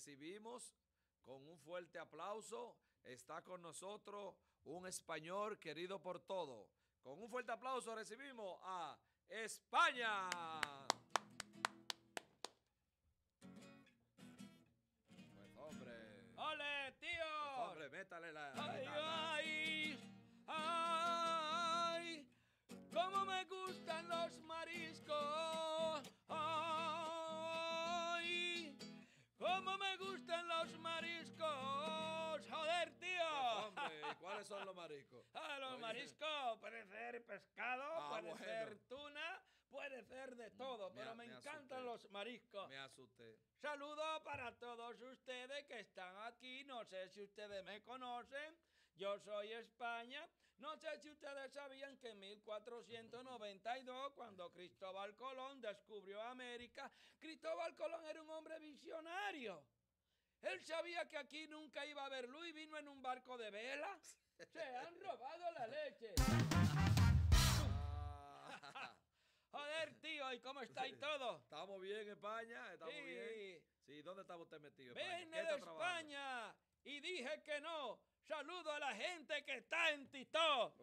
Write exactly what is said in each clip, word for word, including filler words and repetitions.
recibimos con un fuerte aplauso. Está con nosotros un español querido por todos. Con un fuerte aplauso recibimos a España. Pues hombre. ¡Ole, tío! Pues hombre, métale la... ¡Ay, la, ay! ¡Ay! ¡Cómo me gustan los mariscos! ¡Ay! ¡Cómo me gustan los mariscos! ¡Joder, tío! Pues hombre, ¿y cuáles son los mariscos? Ah, los Oye. mariscos, puede ser pescado, Ah, puede bueno. ser tuna, puede ser de todo, Me pero a- me, me encantan asusté. los mariscos. Me asusté. Saludo para todos ustedes que están aquí, no sé si ustedes me conocen, yo soy España, no sé si ustedes sabían que en mil cuatrocientos noventa y dos, cuando Cristóbal Colón descubrió América, Cristóbal Colón era un hombre visionario. Él sabía que aquí nunca iba a haber luz y vino en un barco de vela. Se han robado la leche. Ah. Joder, tío, ¿y cómo estáis todos? Estamos bien, España, estamos Sí. bien. Sí, ¿dónde estaba usted metido, España? Vine ¿Qué de está trabajando? España y dije que no. Saludo a la gente que está en TikTok.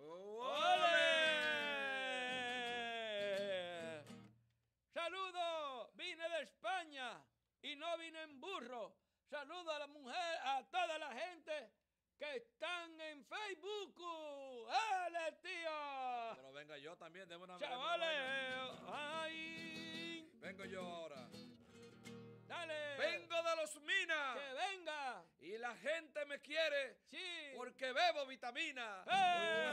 ¡Ole! ¡Ole! Saludo, vine de España y no vine en burro. Saludo a la mujer, a toda la gente que están en Facebook. ¡Ole, tío! Pero venga yo también, déme una Chavales, ay, Vengo yo ahora. dale. Vengo de los Que Minas. venga. Y la gente me quiere Sí. porque bebo vitamina. ¡Eh,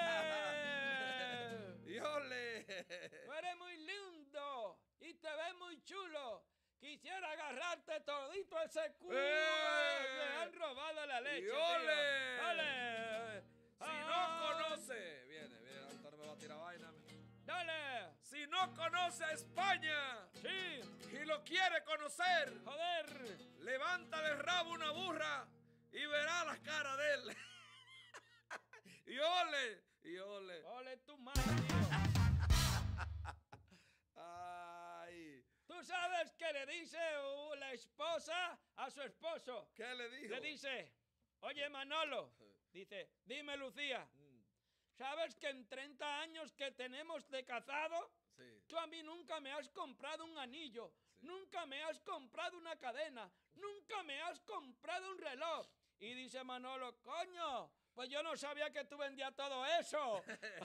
ole! Y ole. Tú eres muy lindo y te ves muy chulo. Quisiera agarrarte todito ese culo. ¡Eh! Me han robado la leche. ¡Y tío. ole! ¡Ole! Si Ay, no conoce, viene, viene, ahorita no me va a tirar vaina. ¡Dale! Si no conoce a España ¡Sí! y lo quiere conocer, ¡Joder! levanta de rabo una burra y verá la cara de él. Y ole, y ole. ¡Ole tu madre, tío! Ay, Tú sabes que le dice uh, la esposa a su esposo. ¿qué le dijo? Le dice, oye Manolo, dice, dime Lucía, Mm, ¿sabes que en treinta años que tenemos de casado, sí. tú a mí nunca me has comprado un anillo, Sí. nunca me has comprado una cadena, nunca me has comprado un reloj? Y dice Manolo, coño, pues yo no sabía que tú vendías todo eso.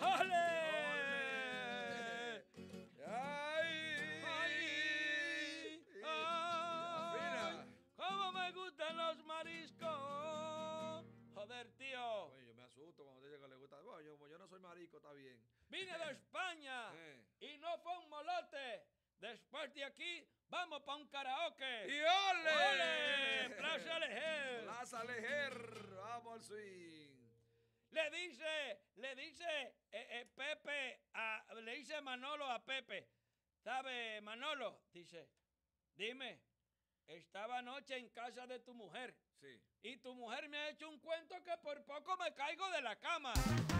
¡Ole! ¡Ay! ¡Ay! Y- ¡Ay! Mira. ¡Cómo me gustan los mariscos! Joder, tío. Oye, yo me asusto cuando te dice que le gusta. Bueno, yo, como yo no soy marico, está bien. Vine de España Eh. y no fue un molote. Después de aquí, vamos para un karaoke. ¡Y ole! ¡Ole! ¡Plaza Lejer! Plaza Lejer, vamos al swing. Le dice, le dice eh, eh, Pepe, a, le dice Manolo a Pepe. ¿Sabe, Manolo? Dice, dime, estaba anoche en casa de tu mujer. Sí. Y tu mujer me ha hecho un cuento que por poco me caigo de la cama.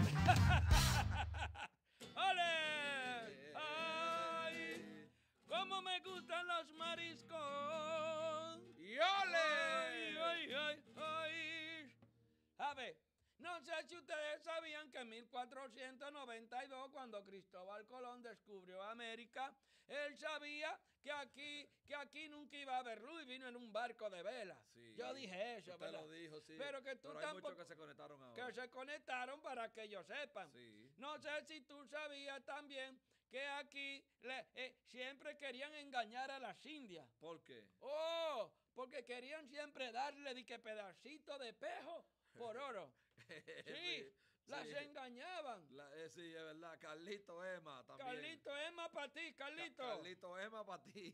¡Ole! ¡Ay! ¡Cómo me gustan los mariscos! ¡Y ole! ¡Ay, ay, ay, ay! ¿Sabe? No sé si ustedes sabían que en mil cuatrocientos noventa y dos, cuando Cristóbal Colón descubrió América, él sabía que aquí, que aquí nunca iba a haber luz y vino en un barco de vela. Sí. Yo dije eso, Usted ¿verdad? lo dijo, sí. Pero que tú Pero hay tampoco... muchos que se conectaron ahora. que se conectaron para que ellos sepan. Sí. No sé si tú sabías también que aquí le- eh, siempre querían engañar a las indias. ¿Por qué? Oh, porque querían siempre darle de que pedacito de pejo por oro. Sí, las sí. engañaban. La- eh, sí, es verdad. Carlito Emma también. Carlito, Emma para ti, Carlito. Ca- Carlito Emma para ti.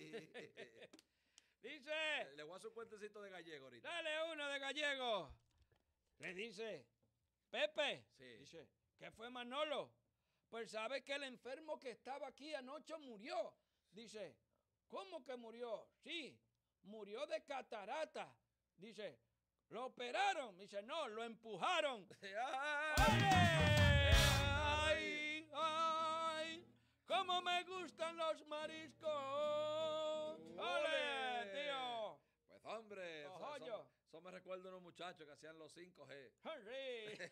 Dice, Le voy a hacer un cuentecito de gallego ahorita. dale uno de gallego. Le dice, Pepe. Sí. Dice, ¿qué fue Manolo? Pues sabe que el enfermo que estaba aquí anoche murió. Dice, ¿cómo que murió? Sí, murió de catarata. Dice, ¿lo operaron? Dice, no, lo empujaron. ¡Ay! ¡Ay! ¡Ay! ¡Cómo me gustan los mariscos! ¡Ole, tío! Pues hombre, Eso me recuerda a unos muchachos que hacían los cinco G. Sí.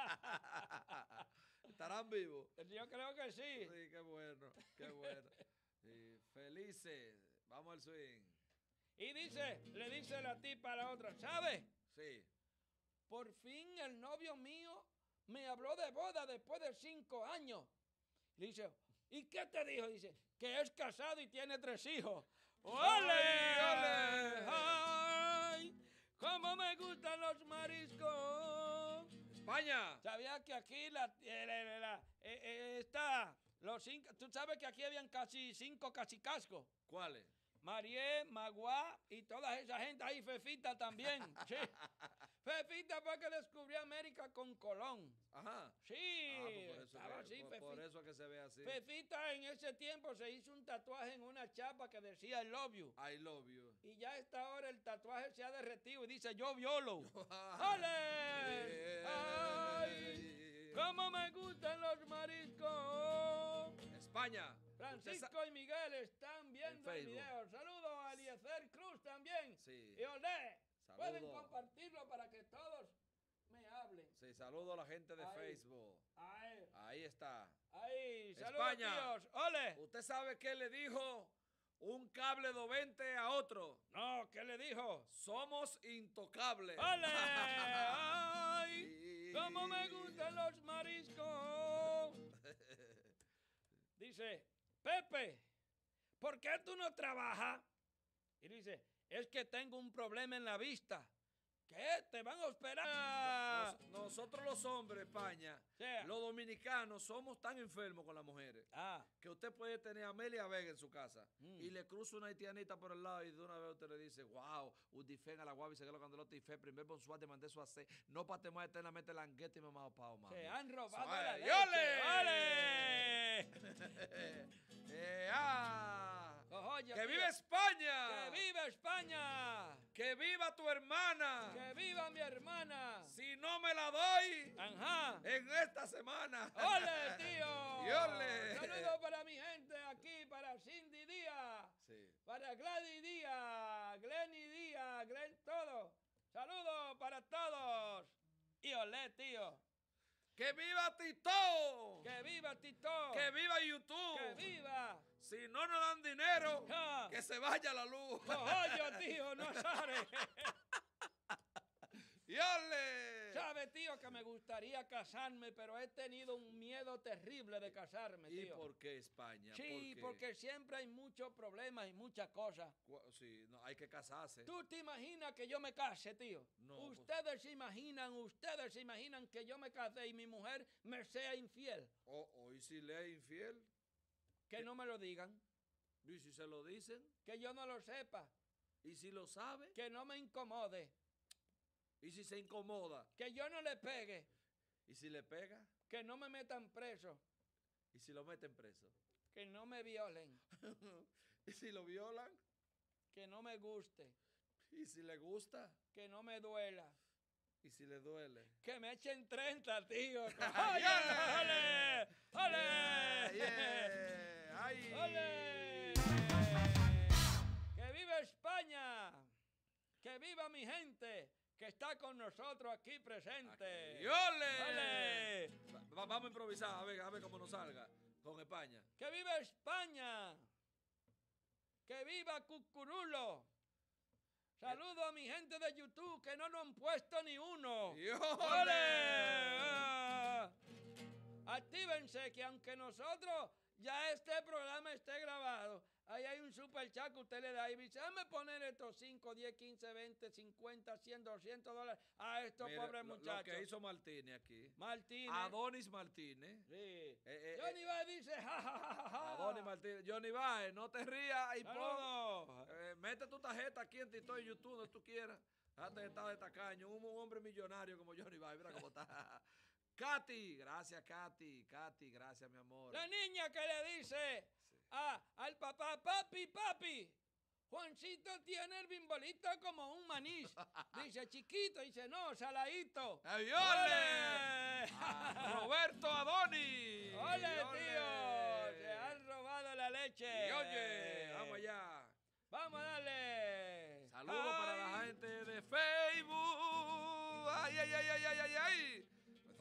¿Estarán vivos? Yo creo que sí. Sí, qué bueno, qué bueno. Sí, felices. Vamos al swing. Y dice, le dice la tipa a la otra, ¿sabes? Sí. Por fin el novio mío me habló de boda después de cinco años. Le dice, ¿y qué te dijo? Dice, que es casado y tiene tres hijos. ¡Ole! ¡Ole! ¡Ay! ¡Cómo me gustan los mariscos! España. ¿Sabías que aquí la, eh, la- la- eh, eh, está los cinco? Tú sabes que aquí habían casi cinco cachicascos. ¿Cuáles? Marié, Maguá y toda esa gente ahí, Fefita también. Sí. Fefita fue que descubrió América con Colón. Ajá. Sí, Ah, pues por eso, estaba que, así, por, Fefita. por eso que se ve así. Fefita en ese tiempo se hizo un tatuaje en una chapa que decía I love you. I love you. Y ya a esta hora el tatuaje se ha derretido y dice yo violo. ¡Ole! ¡Ole! ¡Ay! ¡Cómo me gustan los mariscos! España. Francisco y Miguel están viendo el Facebook. video. Saludos a Eliezer Cruz también. Sí. Y olé, pueden Saludo. compartirlo para que todos me hablen. Sí, saludo a la gente de Ahí. Facebook. Ahí, Ahí está. ahí, saludos España. tíos. ¡Ole! ¿Usted sabe qué le dijo un cable doscientos a otro? No, ¿qué le dijo? Somos intocables. ¡Ole! ¡Ay! ¡Cómo me gustan los mariscos! Dice, Pepe, ¿por qué tú no trabajas? Y dice, es que tengo un problema en la vista. ¿Qué? ¿Te van a operar? Nos- nosotros los hombres, España, Sí. los dominicanos, somos tan enfermos con las mujeres Ah, que usted puede tener a Amelia Vega en su casa Mm. y le cruza una haitianita por el lado y de una vez usted le dice, wow, udifen a la guavi, se lo cuando lo tife, primer bonsoir, te mandé su hacer, no para temar eternamente la angueta y mamá pao, mami. se han robado Suave. la ¡Y leche. ole! ¡Ole! Eh, ah. Oye, ¡Que tío, viva España! ¡Que viva España! ¡Que viva tu hermana! ¡Que viva mi hermana! Si no me la doy ¡Ajá! en esta semana. ¡Ole, tío! ¡Y ole! Saludos para mi gente aquí, para Cindy Díaz, Sí. para Gladys Díaz, Glenny Díaz, Glen todo. Saludos para todos. Y ole, tío. ¡Que viva Tito! ¡Que viva Tito! ¡Que viva YouTube! ¡Que viva! Si no nos dan dinero, Ja. que se vaya la luz. ¡Oye, tío, no sabe! ¡Y ole! Sabe, tío, que me gustaría casarme, pero he tenido un miedo terrible de casarme, ¿Y tío. por qué España? Sí, ¿Por qué? porque siempre hay muchos problemas y muchas cosas. Cu- Sí, no, hay que casarse. ¿Tú te imaginas que yo me case, tío? No, pues- Ustedes se imaginan, ustedes se imaginan que yo me case y mi mujer me sea infiel. O, o ¿y si le es infiel? Que no me lo digan, ¿Y si se lo dicen? que yo no lo sepa, ¿Y si lo sabe? que no me incomode, ¿Y si se incomoda? que yo no le pegue, ¿Y si le pega? que no me metan preso, ¿Y si lo meten preso? que no me violen, ¿Y si lo violan? que no me guste, ¿Y si le gusta? que no me duela. ¿Y si le duele? Que me echen treinta, tío. ¡Ay, ¡Ole! ¡Ole! Yeah, yeah. ¡Ay! ¡Ole! ¡Que viva España! ¡Que viva mi gente que está con nosotros aquí presente! ¡Y ole! ¡Ole! Va- vamos a improvisar, a ver, a ver cómo nos salga con España. ¡Que viva España! ¡Que viva Cucurulo! Saludo a mi gente de YouTube que no nos han puesto ni uno. ¡Y ¡Ole! ole! Ah. Actívense que aunque nosotros ya este programa esté grabado, ahí hay un super chat que usted le da y dice, déjame poner estos cinco, diez, quince, veinte, cincuenta, cien, doscientos dólares a estos Mire, pobres lo- muchachos. Lo que hizo Martínez aquí. Martínez. Adonis Martínez. Sí. Eh, eh, Johnny eh, Baez dice, ja, ja, ja, ja, ja. Adonis Martínez. Johnny Baez, no te rías y pon. Saludos. Eh, mete tu tarjeta aquí en Tito en YouTube, donde tú quieras. Déjate de estar de tacaño. Un, un hombre millonario como Johnny Baez. Mira cómo está. Katy, gracias, Katy. Katy, gracias, mi amor. La niña que le dice Sí. a, al papá, papi, papi, Juancito tiene el bimbolito como un manís. Dice chiquito, dice no, saladito. ¡Ay, ole! ¡Ole! Ah, Roberto Adoni. ¡Ole, Y tío! Se han robado la leche. Y oye, vamos allá. Vamos a darle. Saludos para la Ay. gente de Facebook.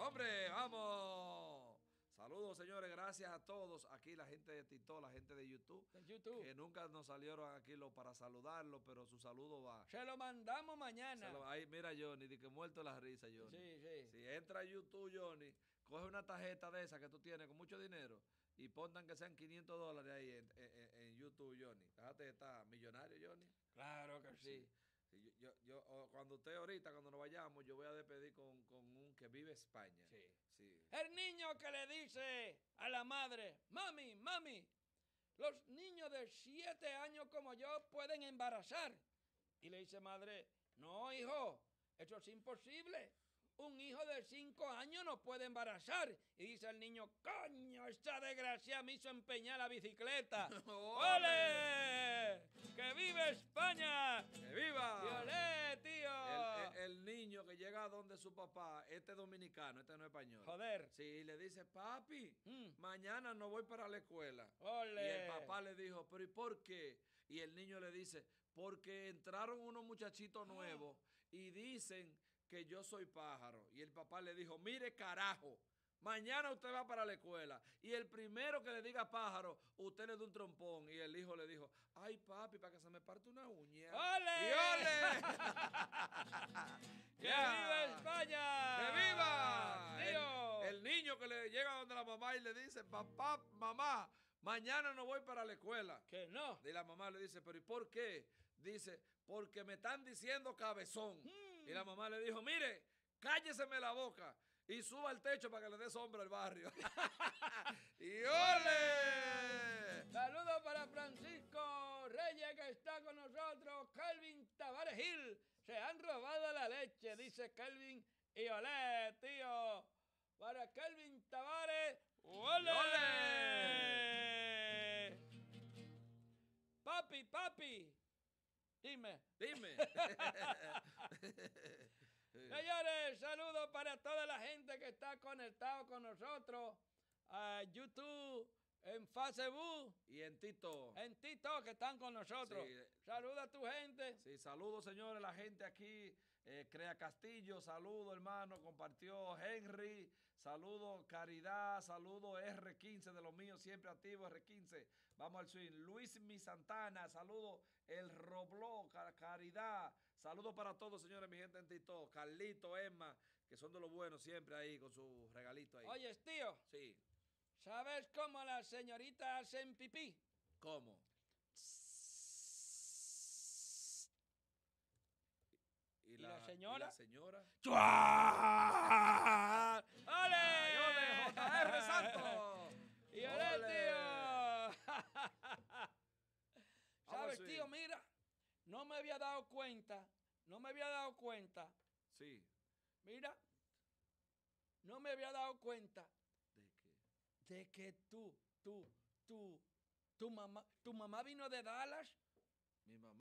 ¡Hombre, vamos! Saludos, señores, gracias a todos. Aquí la gente de TikTok, la gente de YouTube, En YouTube. que nunca nos salieron aquí lo, para saludarlo, pero su saludo va. Se lo mandamos mañana. Se lo- ahí, mira, Johnny, di que muerto la risa, Johnny. Sí, sí. Si entra a YouTube, Johnny, coge una tarjeta de esa que tú tienes con mucho dinero y pongan que sean quinientos dólares ahí en, en- en YouTube, Johnny. Déjate de estar millonario, Johnny. Claro que sí. Sí. Sí, Yo, yo, yo- o cuando usted ahorita, cuando nos vayamos, yo voy a despedir con, con un que vive España. Sí. Sí. El niño que le dice a la madre, mami, mami, los niños de siete años como yo pueden embarazar. Y le dice madre, no, hijo, eso es imposible. Un hijo de cinco años no puede embarazar. Y dice el niño, coño, esta desgracia me hizo empeñar la bicicleta. ¡Ole! ¡Que vive España! ¡Que viva! ¡Y olé, tío! El, el- el niño que llega donde su papá, este es dominicano, este no es español. Joder. Sí, y le dice, papi, Mm. mañana no voy para la escuela. Ole. Y el papá le dijo, pero ¿y por qué? Y el niño le dice, porque entraron unos muchachitos nuevos y dicen que yo soy pájaro. Y el papá le dijo, mire carajo, mañana usted va para la escuela y el primero que le diga pájaro, usted le da un trompón. Y el hijo le dijo, ay papi, para que se me parte una uña. ¡Ole! ¡Y ole! ¡Que Ya. viva España! ¡Que viva! ¡Tío! El, el niño que le llega donde la mamá y le dice, papá, mamá, mañana no voy para la escuela. Que no. Y la mamá le dice, pero ¿y por qué? Dice, porque me están diciendo cabezón. Mm. Y la mamá le dijo, mire, cálleseme la boca y suba al techo para que le dé sombra al barrio. ¡Y ole! Saludos para Francisco Reyes que está con nosotros. Calvin Tavares Gil. Se han robado la leche, dice Calvin. Y olé, tío. Para Calvin Tavares. ¡Ole! ¡Ole! Papi, papi. Dime. Dime. Señores, saludos para toda la gente que está conectado con nosotros a YouTube, en Facebook, Y en Tito. en TikTok que están con nosotros. Sí. Saluda a tu gente. Sí, saludos, señores, la gente aquí, eh, Crea Castillo, saludos, hermano, compartió Henry, saludos, Caridad, saludos, R quince de los míos, siempre activo, R quince, vamos al swing, Luis Mi Santana, saludos, el Roblo, Car- Caridad, saludos para todos, señores, mi gente en TikTok, Carlito, Emma, que son de los buenos siempre ahí, con su regalito ahí. Oye, tío, Sí, ¿sabes cómo las señoritas hacen pipí? ¿cómo? ¿Y, ¿Y la señora? ¿Y la señora? ¡Chua! ¡Ole! ¡Ay, ole, J R Santos! ¡Y ole, ¡Ole! tío! Vamos ¿Sabes, al tío? swing. Mira, no me había dado cuenta, no me había dado cuenta, Sí. mira, no me había dado cuenta ¿De qué? de que tú, tú, tú, tu mamá, tu mamá vino de Dallas. Mi mamá.